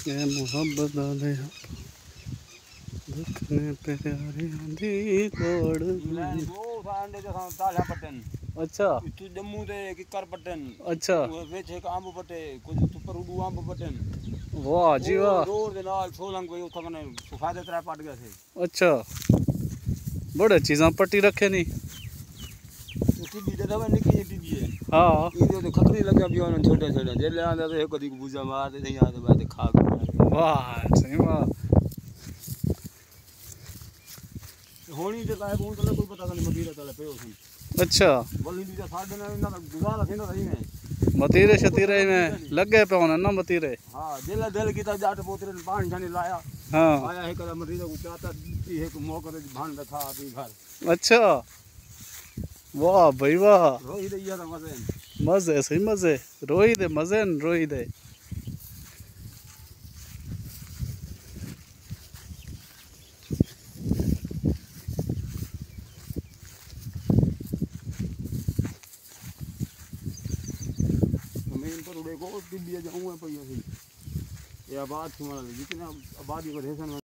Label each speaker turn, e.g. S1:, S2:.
S1: ये मोहब्बत वाले दुखने पे प्यारी आंधी तोड़
S2: वो सांडे जो ताला पट्टन
S1: अच्छा
S2: तू जम्मू ते किकर पट्टन
S1: अच्छा
S2: वो वेच एक अंब पट्टे कुछ ऊपर उडू अंब पट्टन
S1: वाह जी वाह
S2: रोड दे नाल सोलंग कोई उठा कने फायदे तरह पट गया थे
S1: अच्छा बड़े चीज़ां पट्टी रखे नहीं
S2: टीबी दे दवा निकी टीबी है
S1: हाँ
S2: ये तो खतरी लगा भी उन छोटे छोटे जे ले आंदा तो कदी बुझा मार दे नहीं आंदा बात खा
S1: वाह सही वाह
S2: होनी ते काहे कोन तो कोई पता नहीं मदीरा तले पे होसी
S1: अच्छा
S2: बोली दी साडे ना इना गुजारा थी ना सही में
S1: मतीरे शतीरे में लगे पे होने ना मतीरे
S2: हां दिल की जाट पोतरे ने पानी छानी लाया
S1: हाँ
S2: आया है कदा मरीज को चाहता एक मौके पे भान बैठा अभी घर
S1: अच्छा वाह भाई वाह
S2: रोई दैया था मजे
S1: मजे सही मजे रोई दे मजे न रोई दे
S2: जमीन पर उड़े को टिबिया जाऊं पे ये आबाद थी जितने आबादी को रेशन